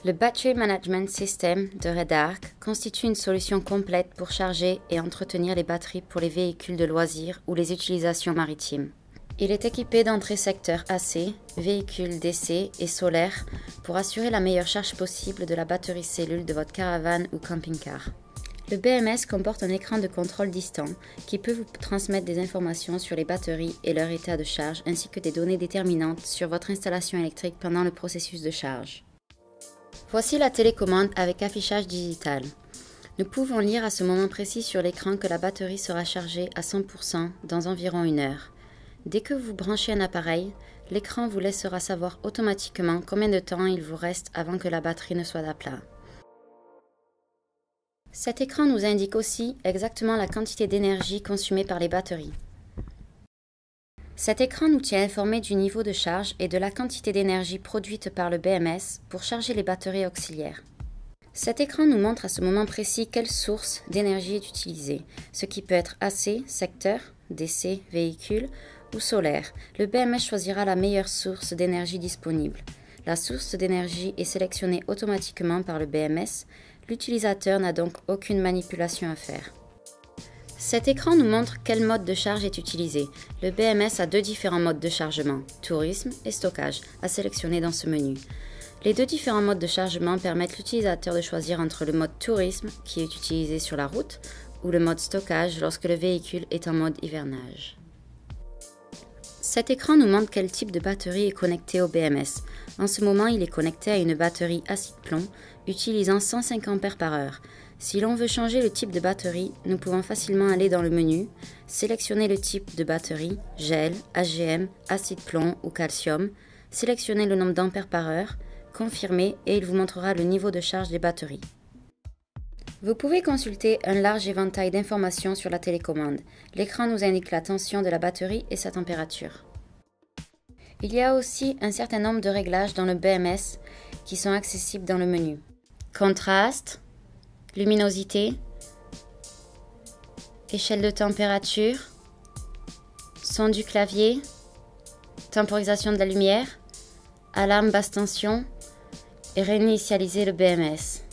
Le Battery Management System de Redarc constitue une solution complète pour charger et entretenir les batteries pour les véhicules de loisirs ou les utilisations maritimes. Il est équipé d'entrées secteur AC, véhicules DC et solaires pour assurer la meilleure charge possible de la batterie cellule de votre caravane ou camping-car. Le BMS comporte un écran de contrôle distant qui peut vous transmettre des informations sur les batteries et leur état de charge ainsi que des données déterminantes sur votre installation électrique pendant le processus de charge. Voici la télécommande avec affichage digital. Nous pouvons lire à ce moment précis sur l'écran que la batterie sera chargée à 100% dans environ 1 heure. Dès que vous branchez un appareil, l'écran vous laissera savoir automatiquement combien de temps il vous reste avant que la batterie ne soit à plat. Cet écran nous indique aussi exactement la quantité d'énergie consumée par les batteries. Cet écran nous tient informés du niveau de charge et de la quantité d'énergie produite par le BMS pour charger les batteries auxiliaires. Cet écran nous montre à ce moment précis quelle source d'énergie est utilisée, ce qui peut être AC, secteur, DC, véhicule ou solaire. Le BMS choisira la meilleure source d'énergie disponible. La source d'énergie est sélectionnée automatiquement par le BMS. L'utilisateur n'a donc aucune manipulation à faire. Cet écran nous montre quel mode de charge est utilisé. Le BMS a 2 différents modes de chargement, tourisme et stockage, à sélectionner dans ce menu. Les 2 différents modes de chargement permettent l'utilisateur de choisir entre le mode tourisme, qui est utilisé sur la route, ou le mode stockage lorsque le véhicule est en mode hivernage. Cet écran nous montre quel type de batterie est connecté au BMS. En ce moment, il est connecté à une batterie acide plomb utilisant 105 ampères/heure. Si l'on veut changer le type de batterie, nous pouvons facilement aller dans le menu, sélectionner le type de batterie, gel, AGM, acide plomb ou calcium, sélectionner le nombre d'ampères par heure, confirmer et il vous montrera le niveau de charge des batteries. Vous pouvez consulter un large éventail d'informations sur la télécommande. L'écran nous indique la tension de la batterie et sa température. Il y a aussi un certain nombre de réglages dans le BMS qui sont accessibles dans le menu. Contraste, luminosité, échelle de température, son du clavier, temporisation de la lumière, alarme basse tension et réinitialiser le BMS.